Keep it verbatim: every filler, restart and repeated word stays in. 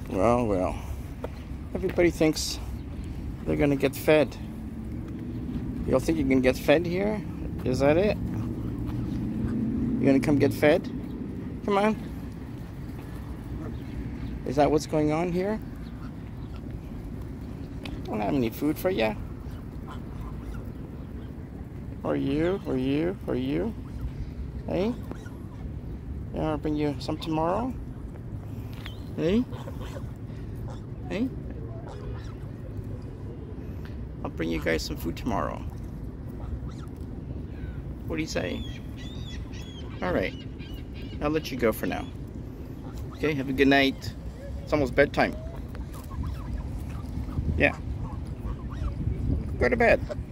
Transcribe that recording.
Well, well. Everybody thinks they're gonna get fed. You all think you can get fed here? Is that it? You gonna come get fed? Come on. Is that what's going on here? I don't have any food for you. Or you, or you, or you. Hey? Yeah, I'll bring you some tomorrow. Hey? Hey? I'll bring you guys some food tomorrow. What do you say? Alright. I'll let you go for now. Okay, have a good night. It's almost bedtime. Yeah. Go to bed.